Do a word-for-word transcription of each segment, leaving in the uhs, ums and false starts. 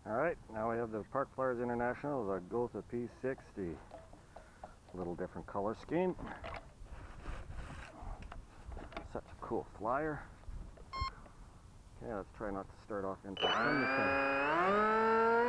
Alright, now we have the Park Flyers International, the Gotha P sixty. A little different color scheme. Such a cool flyer. Okay, let's try not to start off into anything.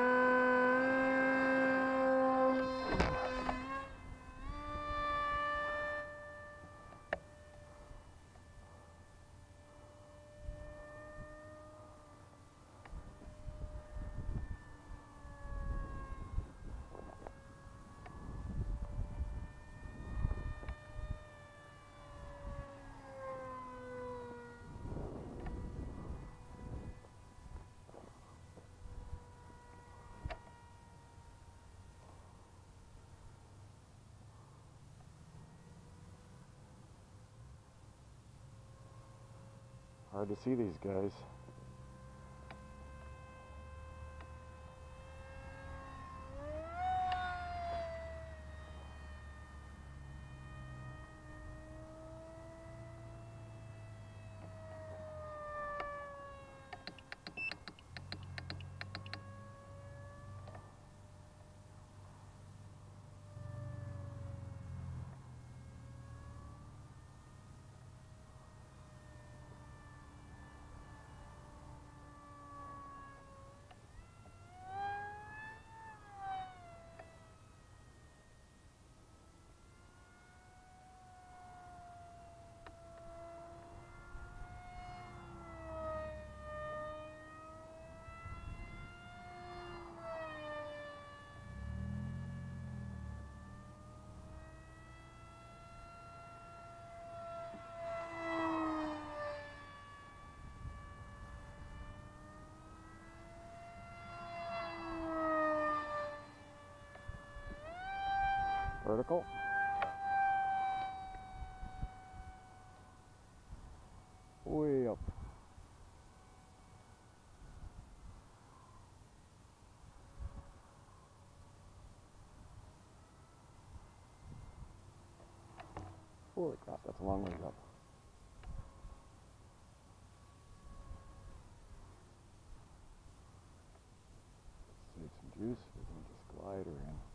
Hard to see these guys. Vertical. Way up. Holy crap, that's a long ways up. Let's save some juice. We can just glide her in.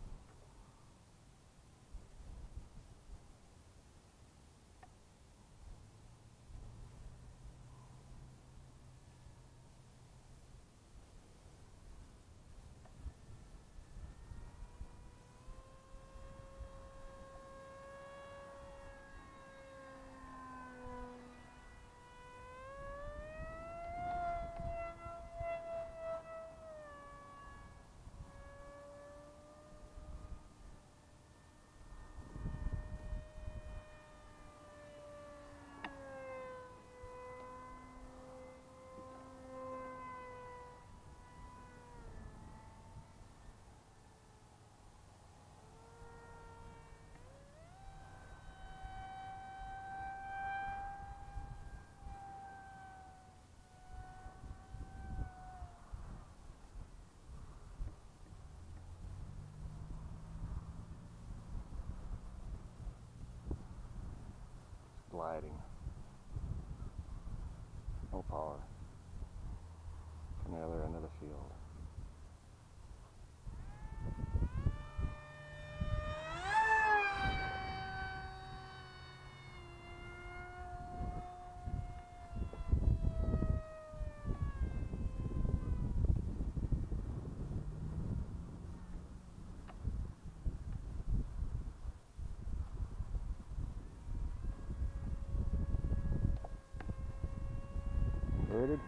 Gliding. No power. From the other end of the field. Inverted.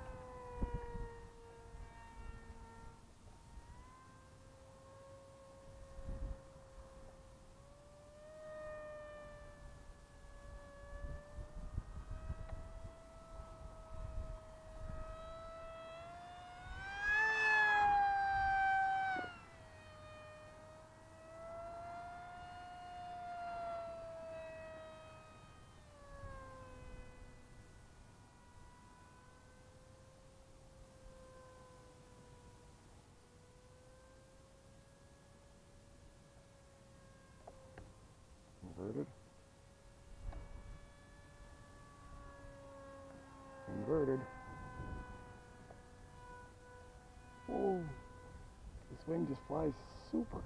Inverted. Inverted. Oh. wing just flies super.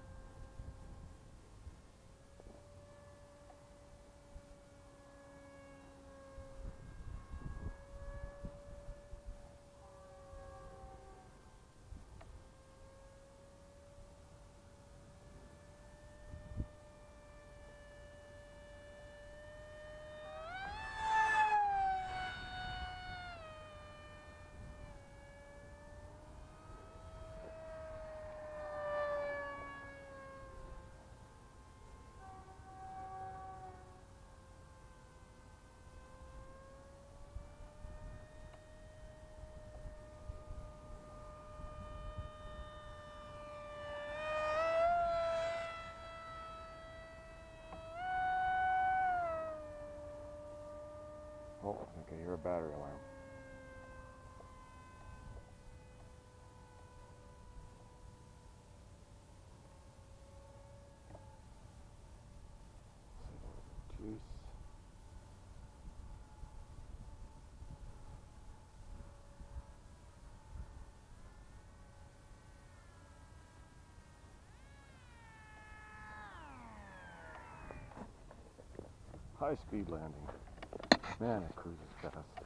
Oh, I think I hear a battery alarm. Juice. High speed landing. Man, it cruises fast.